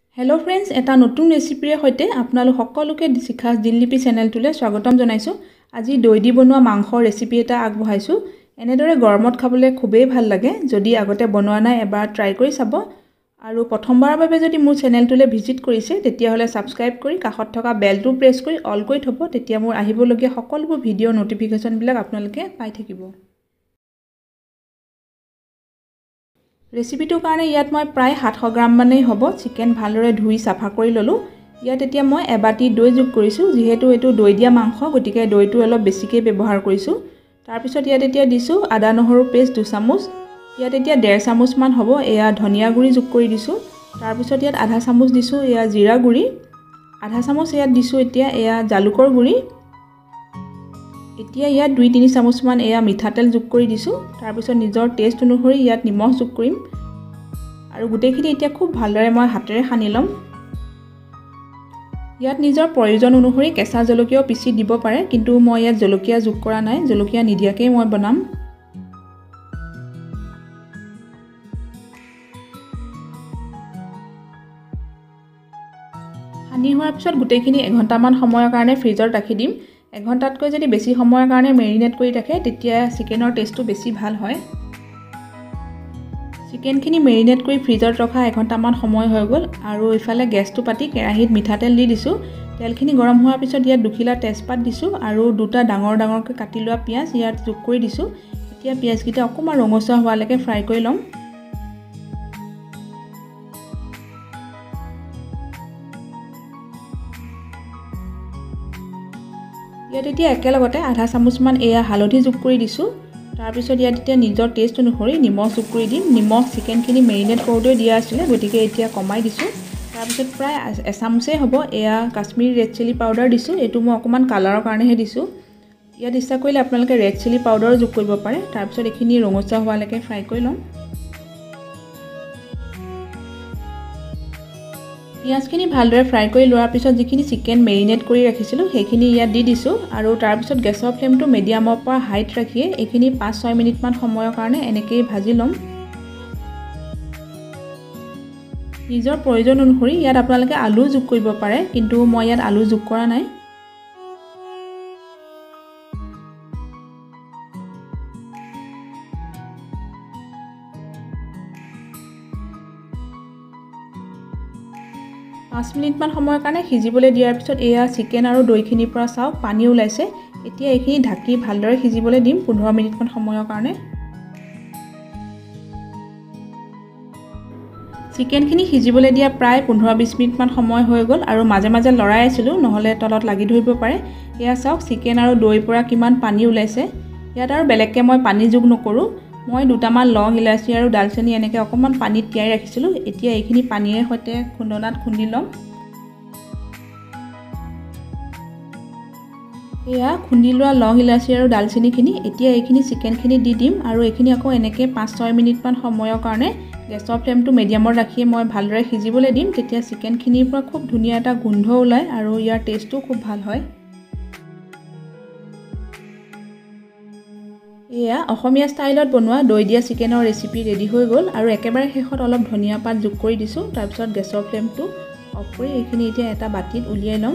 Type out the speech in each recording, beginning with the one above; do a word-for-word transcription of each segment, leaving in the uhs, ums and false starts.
Hello friends এটা নতুন ৰেচিপিৰ সৈতে আপোনালোক সকলোকে শিখা দিললিপি চেনেলটোলৈ স্বাগতম জনাইছো। আজি দৈ দি বনোৱা মাংসৰ ৰেচিপি এটা আগবঢ়াইছো। এনেদৰে গৰমত খাবলৈ খুবেই ভাল লাগে। যদি আগতে বনোৱা নাই এবাৰ ট্ৰাই কৰি চাব আৰু প্ৰথমবাৰৰ বাবে যদি মোৰ চেনেলটোলৈ ভিজিট কৰিছে তেতিয়া হলে সাবস্ক্ৰাইব কৰি কাষত থকা বেলটো প্ৰেছ কৰি অল কৰি থব। তেতিয়া মোৰ আহিবলগীয়া সকলোবোৰ ভিডিঅ' নটিফিকেশন বিলাক আপোনালোকে পাই থাকিব। ৰেচিপিটোৰ কাৰণে ইয়াত মই প্ৰায় সাতশ গ্ৰাম মানেই হ'ব চিকেন ভালদৰে ধুই সাফা কৰি ললো। ইয়াত এতিয়া মই এবাটি দৈ যোগ কৰিছো। যেহেতু এটো দৈ দিয়া মাংস গতিকে দৈটো অলপ বেছিকৈ ব্যৱহাৰ কৰিছো। তাৰ পিছত ইয়াত এতিয়া দিছো আদা নহৰু পেষ্ট দুই চামুচ। ইয়াত এতিয়া ডেৰ চামুচ মান হ'ব এয়া ধনিয়া গুৰি যোগ কৰি দিছো। তাৰ পিছত ইয়াত আধা চামুচ দিছো এয়া জিৰা গুৰি। আধা চামুচ ইয়াত দিছো এতিয়া এয়া জালুকৰ গুৰি। এতিয়া ইয়াত দুই তিনি চামুচ মান এয়া মিঠাতেল যোগ কৰি দিছো। তাৰ পিছত নিজৰ টেষ্ট অনুসৰি ইয়াত নিমখ যোগ কৰিম আৰু গুটেখিনি এতিয়া খুব ভালদৰে মই হাতেৰে সানি লম। ইয়াত নিজৰ প্ৰয়োজন অনুসৰি কেঁচা জলকীয়াও পিচি দিব পাৰে, কিন্তু মই ইয়াত জলকীয়া যোগ কৰা নাই। জলকীয়া নিদিয়াকৈ মই বনাম। সানি হোৱাৰ পিছত গুটেখিনি এঘণ্টামান সময়ৰ কাৰণে ফ্ৰিজত ৰাখি দিম। এঘণ্টাতকৈ যদি বেছি সময়ৰ কাৰণে মেৰিনেট কৰি ৰাখে তেতিয়া চিকেনৰ টেষ্টটো বেছি ভাল হয়। চিকেনখিনি মেৰিনেট কৰি ফ্ৰিজত ৰখা এঘণ্টামান সময় হৈ গ'ল আৰু ইফালে গেছটো পাতি কেৰাহীত মিঠাতেল দি দিছো। তেলখিনি গৰম হোৱাৰ পিছত ইয়াত দুখিলা তেজপাত দিছো আৰু দুটা ডাঙৰ ডাঙৰকৈ কাটি লোৱা পিয়াজ ইয়াত যোগ কৰি দিছো। এতিয়া পিয়াজকেইটা অকণমান ৰঙচুৱা হোৱালৈকে ফ্ৰাই কৰি ল'ম। ইয়াত এতিয়া একেলগতে আধা চামুচ মান এয়া হালধি যোগ কৰি দিছো। তাৰ পিছত ইয়াত এতিয়া নিজৰ টেষ্ট অনুসৰি নিমখ যোগ কৰি দিম। নিমখ চিকেনখিনি মেৰিনেট কৰোঁতে দিয়া আছিলে গতিকে এতিয়া কমাই দিছো। তাৰ পিছত প্ৰায় এচামুচেই হ'ব এয়া কাশ্মীৰী ৰেড চিলি পাউডাৰ দিছো। এইটো মই অকণমান কালাৰৰ কাৰণেহে দিছো। ইয়াত ইচ্ছা কৰিলে আপোনালোকে ৰেড চিলি পাউডাৰো যোগ কৰিব পাৰে। তাৰ পিছত এইখিনি ৰঙচুৱা হোৱালৈকে ফ্ৰাই কৰি ল'ম। পিঁয়াজখিনি ভালদৰে ফ্ৰাই কৰি লোৱাৰ পিছত যিখিনি চিকেন মেৰিনেট কৰি ৰাখিছিলোঁ সেইখিনি ইয়াত দি দিছোঁ আৰু তাৰপিছত গেছৰ ফ্লেমটো মিডিয়ামৰ পৰা হাইত ৰাখিয়ে এইখিনি পাঁচ ছয় মিনিটমান সময়ৰ কাৰণে এনেকৈয়ে ভাজি ল'ম। নিজৰ প্ৰয়োজন অনুসৰি ইয়াত আপোনালোকে আলু যোগ কৰিব পাৰে, কিন্তু মই ইয়াত আলু যোগ কৰা নাই। পাঁচ মিনিটমান সময়ৰ কাৰণে সিজিবলৈ দিয়াৰ পিছত এয়া চিকেন আৰু দৈখিনিৰ পৰা চাওক পানী ওলাইছে। এতিয়া এইখিনি ঢাকি ভালদৰে সিজিবলৈ দিম পোন্ধৰ মিনিটমান সময়ৰ কাৰণে। চিকেনখিনি সিজিবলৈ দিয়া প্ৰায় পোন্ধৰ বিছ মিনিটমান সময় হৈ গ'ল আৰু মাজে মাজে লৰাই আছিলোঁ নহ'লে তলত লাগি ধৰিব পাৰে। এয়া চাওক চিকেন আৰু দৈৰ পৰা কিমান পানী ওলাইছে। ইয়াত আৰু বেলেগকৈ মই পানী যোগ নকৰোঁ। মই দুটামান লং ইলাচি আৰু ডালচেনি এনেকৈ অকণমান পানীত তিয়াই ৰাখিছিলোঁ। এতিয়া এইখিনি পানীৰে সৈতে খুন্দনাত খুন্দি ল'ম। এয়া খুন্দি লোৱা লং ইলাচি আৰু ডালচেনিখিনি এতিয়া এইখিনি চিকেনখিনি দি দিম আৰু এইখিনি আকৌ এনেকৈ পাঁচ ছয় মিনিটমান সময়ৰ কাৰণে গেছৰ ফ্লেমটো মিডিয়ামত ৰাখিয়ে মই ভালদৰে সিজিবলৈ দিম। তেতিয়া চিকেনখিনিৰ পৰা খুব ধুনীয়া এটা গোন্ধ ওলায় আৰু ইয়াৰ টেষ্টটো খুব ভাল হয়। এয়া অসমীয়া ষ্টাইলত বনোৱা দৈ দিয়া চিকেনৰ ৰেচিপি ৰেডি হৈ গ'ল আৰু একেবাৰে শেষত অলপ ধনিয়া পাত যোগ কৰি দিছোঁ। তাৰপিছত গেছৰ ফ্লেমটো অফ কৰি এইখিনি এতিয়া এটা বাটিত উলিয়াই ল'ম।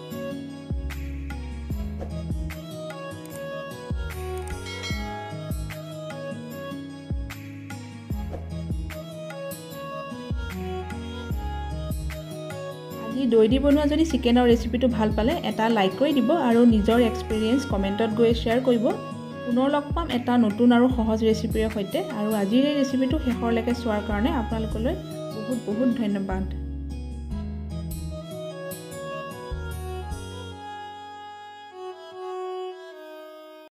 আজি দৈ দি বনোৱা যদি চিকেনৰ ৰেচিপিটো ভাল পালে এটা লাইক কৰি দিব আৰু নিজৰ এক্সপিৰিয়েঞ্চ কমেণ্টত গৈ শ্বেয়াৰ কৰিব। পুনৰ লগ পাম এটা নতুন আৰু সহজ ৰেচিপিৰ সৈতে। আৰু আজিৰ এই ৰেচিপিটো শেষৰলৈকে চোৱাৰ কাৰণে আপোনালোকলৈ বহুত বহুত ধন্যবাদ।